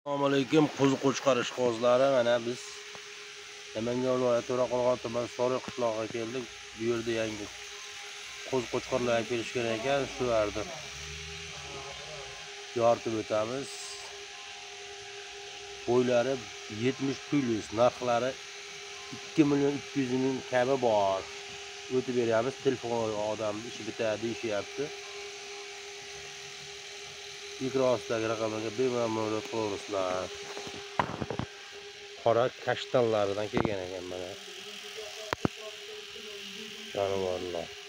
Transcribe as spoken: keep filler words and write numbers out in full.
Assalomu alaykum, qo'zi qo'chqar ishqibozlari. Mana biz Namangan viloyati To'raqo'rg'on tumani Soriq qishlog'iga keldik. Bu yerda yangi qo'zi qo'chqarlar kelishgan ekan, shu yerda yoritib o'tamiz. Bo'ylari yetmish plyus, narxlari ikki million ikki yuz ming kabi bor. O'tib beramiz, telefon odamning ishi bitadi deyishyapti. Ekran ostidagi raqamlarga bemalol murojaat qilaverasizlar. Qora kashtanlaridan kelgan ekan mana. Jonivorlar.